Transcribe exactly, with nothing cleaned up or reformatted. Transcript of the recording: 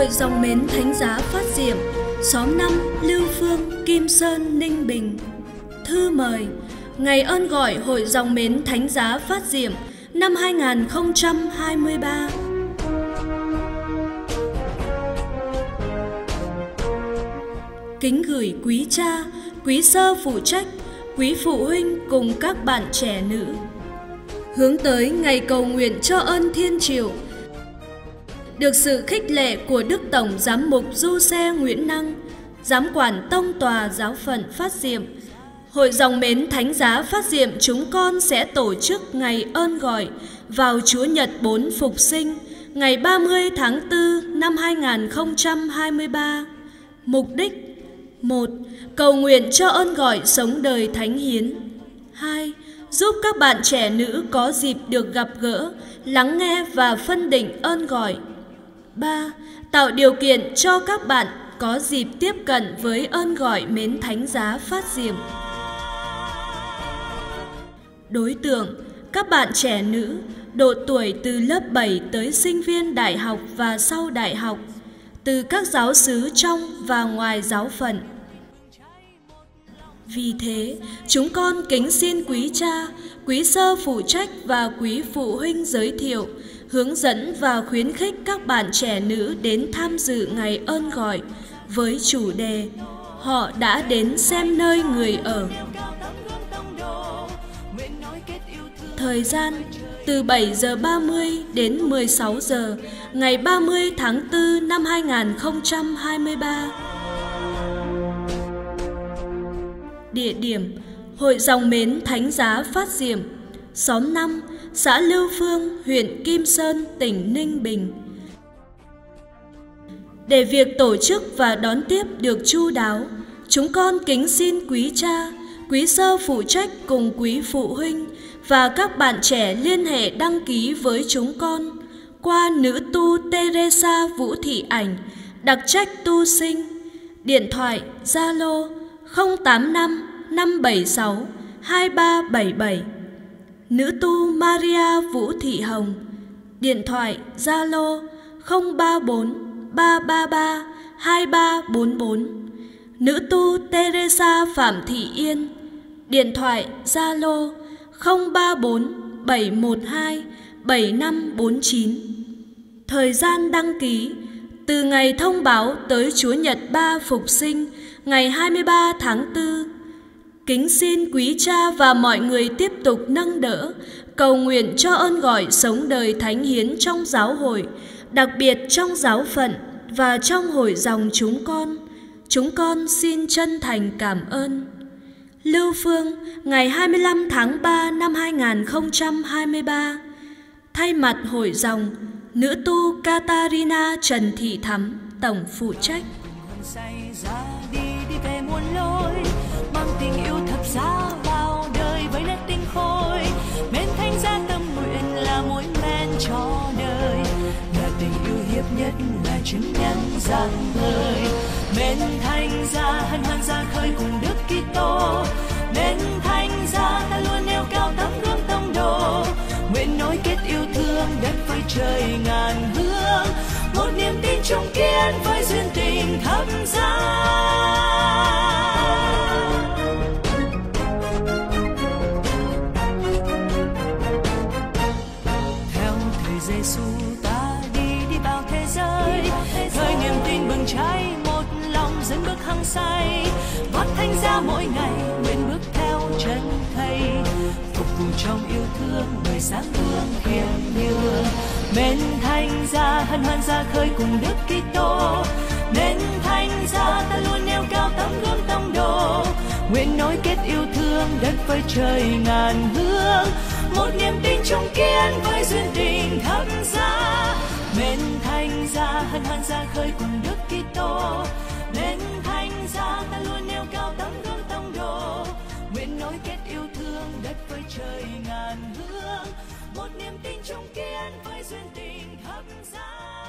Hội dòng mến Thánh Giá Phát Diệm, xóm năm, Lưu Phương, Kim Sơn, Ninh Bình. Thư mời ngày ơn gọi Hội dòng mến Thánh Giá Phát Diệm năm hai nghìn không trăm hai mươi ba. Kính gửi quý cha, quý sơ phụ trách, quý phụ huynh cùng các bạn trẻ nữ. Hướng tới ngày cầu nguyện cho ơn Thiên Triều, được sự khích lệ của Đức Tổng Giám mục Du Xe Nguyễn Năng, Giám quản Tông Tòa Giáo phận Phát Diệm, Hội dòng mến Thánh Giá Phát Diệm chúng con sẽ tổ chức ngày ơn gọi vào Chúa Nhật bốn Phục Sinh, ngày ba mươi tháng tư năm hai nghìn không trăm hai mươi ba. Mục đích: một. Cầu nguyện cho ơn gọi sống đời thánh hiến. Hai. Giúp các bạn trẻ nữ có dịp được gặp gỡ, lắng nghe và phân định ơn gọi. Ba. Tạo điều kiện cho các bạn có dịp tiếp cận với ơn gọi mến Thánh Giá Phát Diệm. Đối tượng: các bạn trẻ nữ, độ tuổi từ lớp bảy tới sinh viên đại học và sau đại học, từ các giáo xứ trong và ngoài giáo phận. Vì thế, chúng con kính xin quý cha, quý sơ phụ trách và quý phụ huynh giới thiệu, hướng dẫn và khuyến khích các bạn trẻ nữ đến tham dự ngày ơn gọi với chủ đề Họ đã đến xem nơi người ở. Thời gian: từ bảy giờ ba mươi đến mười sáu giờ ngày ba mươi tháng tư năm hai nghìn không trăm hai mươi ba. Địa điểm: Hội dòng mến Thánh Giá Phát Diệm, xóm năm, xã Lưu Phương, huyện Kim Sơn, tỉnh Ninh Bình. Để việc tổ chức và đón tiếp được chu đáo, chúng con kính xin quý cha, quý sơ phụ trách cùng quý phụ huynh và các bạn trẻ liên hệ đăng ký với chúng con qua nữ tu Teresa Vũ Thị Ảnh, đặc trách tu sinh, điện thoại Zalo không tám năm năm bảy sáu hai ba bảy bảy. Nữ tu Maria Vũ Thị Hồng, điện thoại Zalo không ba bốn ba ba ba hai ba bốn bốn. Nữ tu Teresa Phạm Thị Yên, điện thoại Zalo không ba bốn bảy một hai bảy năm bốn chín. Thời gian đăng ký: từ ngày thông báo tới Chúa Nhật ba Phục Sinh, ngày hai mươi ba tháng tư. Kính xin quý cha và mọi người tiếp tục nâng đỡ, cầu nguyện cho ơn gọi sống đời thánh hiến trong giáo hội, đặc biệt trong giáo phận và trong hội dòng chúng con. Chúng con xin chân thành cảm ơn. Lưu Phương, ngày hai mươi lăm tháng ba năm hai nghìn không trăm hai mươi ba. Thay mặt hội dòng, nữ tu Katarina Trần Thị Thắm, tổng phụ trách. Tình yêu thập giá vào đời với nét tinh khôi, mến Thánh Giá tâm nguyện là mối men cho đời, là tình yêu hiệp nhất, là chứng nhân rạng ngời. Mến Thánh Giá hân hoan ra khơi cùng Đức Kitô, mến Thánh Giá ta luôn nêu cao tấm gương tông đồ, nguyện nối kết yêu thương đất với trời ngàn hướng, một niềm tin chung kiên với duyên tình thập giá. Giêsu ta đi đi vào thế giới, thời niềm tin bừng cháy một lòng dẫn bước hăng say, vác Thánh Giá mỗi ngày nguyện bước theo chân Thầy, phục vụ trong yêu thương người sáng gương khiêm nhường. Mến Thánh Giá hân hoan ra khơi cùng Đức Kitô, mến Thánh Giá ta luôn nêu cao tấm gương tông đồ, nguyện nối kết yêu thương đất với trời ngàn hướng, một niềm tin chung kiên với duyên tình thập giá. Mến Thánh Giá hân hoan ra khơi cùng Đức Kitô, mến Thánh Giá ta luôn nêu cao tấm gương tông đồ, nguyện nối kết yêu thương đất với trời ngàn hướng, một niềm tin chung kiên với duyên tình thập giá.